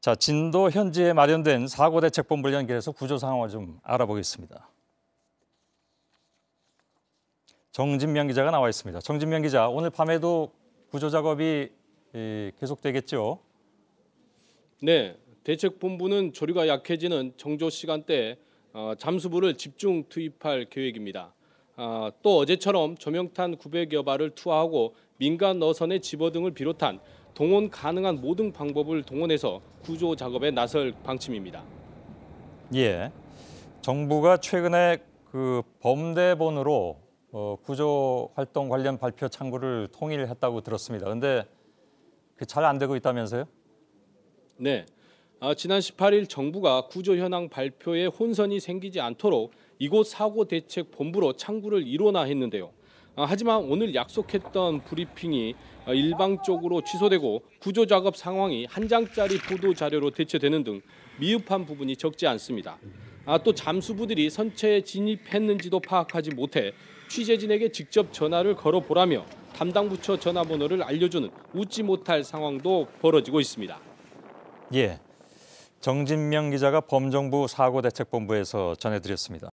자, 진도 현지에 마련된 사고대책본부를 연결해서 구조 상황을 좀 알아보겠습니다. 정진명 기자가 나와 있습니다. 정진명 기자, 오늘 밤에도 구조 작업이 계속되겠죠? 네, 대책본부는 조류가 약해지는 정조 시간대에 잠수부를 집중 투입할 계획입니다. 또 어제처럼 조명탄 900여 발을 투하하고 민간 어선의 집어등을 비롯한 동원 가능한 모든 방법을 동원해서 구조 작업에 나설 방침입니다. 예, 정부가 최근에 그 범대본으로 구조 활동 관련 발표 창구를 통일했다고 들었습니다. 그런데 잘 안 되고 있다면서요? 네, 지난 18일 정부가 구조 현황 발표에 혼선이 생기지 않도록 이곳 사고 대책 본부로 창구를 일원화 했는데요. 하지만 오늘 약속했던 브리핑이 일방적으로 취소되고 구조 작업 상황이 한 장짜리 보도 자료로 대체되는 등 미흡한 부분이 적지 않습니다. 또 잠수부들이 선체에 진입했는지도 파악하지 못해 취재진에게 직접 전화를 걸어보라며 담당 부처 전화번호를 알려주는 웃지 못할 상황도 벌어지고 있습니다. 예, 정진명 기자가 범정부 사고대책본부에서 전해드렸습니다.